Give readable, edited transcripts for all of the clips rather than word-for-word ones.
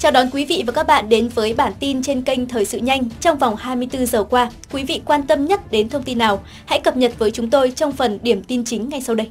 Chào đón quý vị và các bạn đến với bản tin trên kênh Thời sự nhanh. Trong vòng 24 giờ qua, quý vị quan tâm nhất đến thông tin nào? Hãy cập nhật với chúng tôi trong phần điểm tin chính ngay sau đây.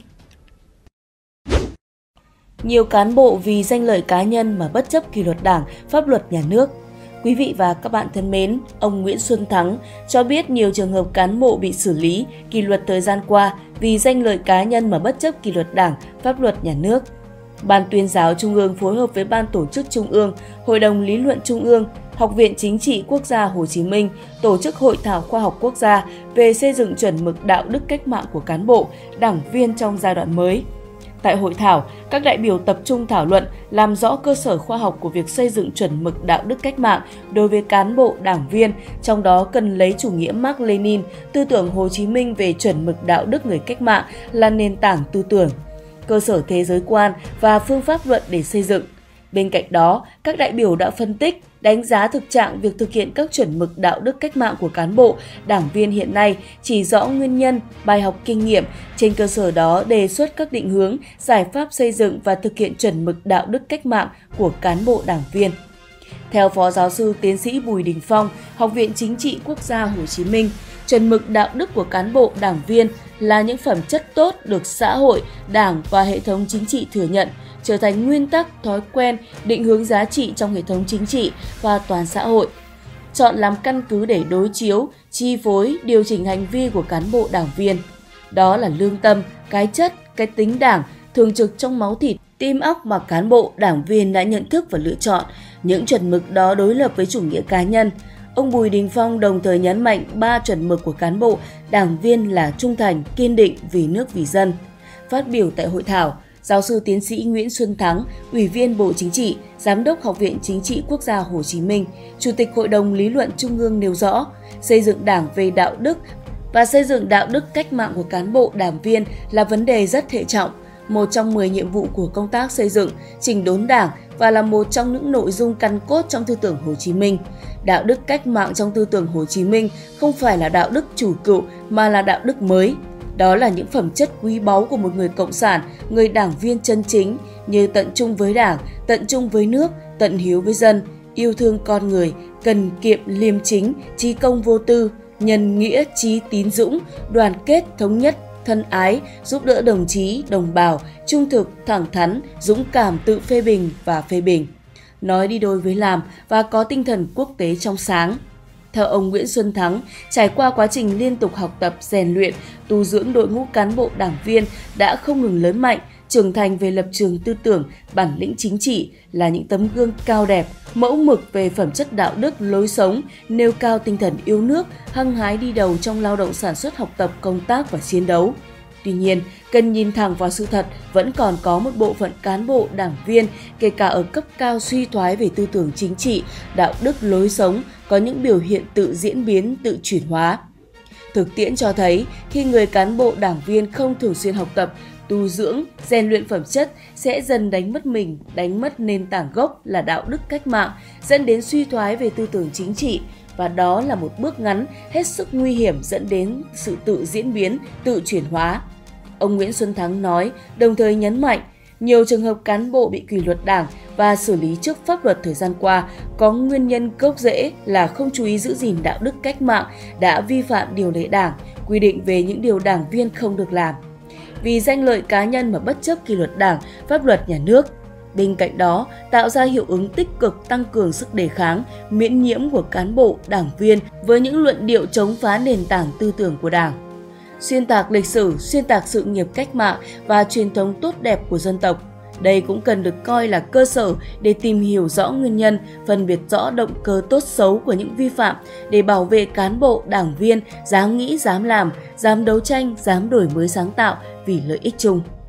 Nhiều cán bộ vì danh lợi cá nhân mà bất chấp kỷ luật Đảng, pháp luật nhà nước. Quý vị và các bạn thân mến, ông Nguyễn Xuân Thắng cho biết nhiều trường hợp cán bộ bị xử lý, kỷ luật thời gian qua vì danh lợi cá nhân mà bất chấp kỷ luật Đảng, pháp luật nhà nước. Ban Tuyên giáo Trung ương phối hợp với Ban Tổ chức Trung ương, Hội đồng Lý luận Trung ương, Học viện Chính trị Quốc gia Hồ Chí Minh tổ chức Hội thảo khoa học quốc gia về xây dựng chuẩn mực đạo đức cách mạng của cán bộ, đảng viên trong giai đoạn mới. Tại hội thảo, các đại biểu tập trung thảo luận làm rõ cơ sở khoa học của việc xây dựng chuẩn mực đạo đức cách mạng đối với cán bộ, đảng viên, trong đó cần lấy chủ nghĩa Mác Lênin, tư tưởng Hồ Chí Minh về chuẩn mực đạo đức người cách mạng là nền tảng tư tưởng, cơ sở thế giới quan và phương pháp luận để xây dựng. Bên cạnh đó, các đại biểu đã phân tích, đánh giá thực trạng việc thực hiện các chuẩn mực đạo đức cách mạng của cán bộ, đảng viên hiện nay, chỉ rõ nguyên nhân, bài học kinh nghiệm, trên cơ sở đó đề xuất các định hướng, giải pháp xây dựng và thực hiện chuẩn mực đạo đức cách mạng của cán bộ đảng viên. Theo Phó Giáo sư Tiến sĩ Bùi Đình Phong, Học viện Chính trị Quốc gia Hồ Chí Minh, chuẩn mực đạo đức của cán bộ, đảng viên là những phẩm chất tốt được xã hội, đảng và hệ thống chính trị thừa nhận, trở thành nguyên tắc, thói quen, định hướng giá trị trong hệ thống chính trị và toàn xã hội. Chọn làm căn cứ để đối chiếu, chi phối, điều chỉnh hành vi của cán bộ đảng viên. Đó là lương tâm, cái chất, cái tính đảng, thường trực trong máu thịt, tim óc mà cán bộ, đảng viên đã nhận thức và lựa chọn. Những chuẩn mực đó đối lập với chủ nghĩa cá nhân. Ông Bùi Đình Phong đồng thời nhấn mạnh 3 chuẩn mực của cán bộ, đảng viên là trung thành, kiên định, vì nước vì dân. Phát biểu tại hội thảo, Giáo sư Tiến sĩ Nguyễn Xuân Thắng, Ủy viên Bộ Chính trị, Giám đốc Học viện Chính trị Quốc gia Hồ Chí Minh, Chủ tịch Hội đồng Lý luận Trung ương nêu rõ, xây dựng Đảng về đạo đức và xây dựng đạo đức cách mạng của cán bộ, đảng viên là vấn đề rất hệ trọng, một trong 10 nhiệm vụ của công tác xây dựng, chỉnh đốn Đảng và là một trong những nội dung căn cốt trong tư tưởng Hồ Chí Minh. Đạo đức cách mạng trong tư tưởng Hồ Chí Minh không phải là đạo đức chủ cựu mà là đạo đức mới. Đó là những phẩm chất quý báu của một người cộng sản, người đảng viên chân chính như tận trung với Đảng, tận trung với nước, tận hiếu với dân, yêu thương con người, cần kiệm liêm chính, trí công vô tư, nhân nghĩa trí tín dũng, đoàn kết thống nhất, thân ái, giúp đỡ đồng chí, đồng bào, trung thực, thẳng thắn, dũng cảm tự phê bình và phê bình. Nói đi đôi với làm và có tinh thần quốc tế trong sáng. Theo ông Nguyễn Xuân Thắng, trải qua quá trình liên tục học tập, rèn luyện, tu dưỡng đội ngũ cán bộ đảng viên đã không ngừng lớn mạnh, trưởng thành về lập trường tư tưởng, bản lĩnh chính trị, là những tấm gương cao đẹp, mẫu mực về phẩm chất đạo đức, lối sống, nêu cao tinh thần yêu nước, hăng hái đi đầu trong lao động sản xuất, học tập, công tác và chiến đấu. Tuy nhiên, cần nhìn thẳng vào sự thật, vẫn còn có một bộ phận cán bộ, đảng viên, kể cả ở cấp cao suy thoái về tư tưởng chính trị, đạo đức, lối sống, có những biểu hiện tự diễn biến, tự chuyển hóa. Thực tiễn cho thấy, khi người cán bộ, đảng viên không thường xuyên học tập, tu dưỡng, rèn luyện phẩm chất sẽ dần đánh mất mình, đánh mất nền tảng gốc là đạo đức cách mạng, dẫn đến suy thoái về tư tưởng chính trị. Và đó là một bước ngắn hết sức nguy hiểm dẫn đến sự tự diễn biến, tự chuyển hóa. Ông Nguyễn Xuân Thắng nói, đồng thời nhấn mạnh, nhiều trường hợp cán bộ bị kỷ luật Đảng và xử lý trước pháp luật thời gian qua có nguyên nhân gốc rễ là không chú ý giữ gìn đạo đức cách mạng, đã vi phạm điều lệ Đảng, quy định về những điều đảng viên không được làm. Vì danh lợi cá nhân mà bất chấp kỷ luật Đảng, pháp luật nhà nước. Bên cạnh đó, tạo ra hiệu ứng tích cực tăng cường sức đề kháng, miễn nhiễm của cán bộ, đảng viên với những luận điệu chống phá nền tảng tư tưởng của Đảng. Xuyên tạc lịch sử, xuyên tạc sự nghiệp cách mạng và truyền thống tốt đẹp của dân tộc. Đây cũng cần được coi là cơ sở để tìm hiểu rõ nguyên nhân, phân biệt rõ động cơ tốt xấu của những vi phạm để bảo vệ cán bộ, đảng viên dám nghĩ, dám làm, dám đấu tranh, dám đổi mới sáng tạo vì lợi ích chung.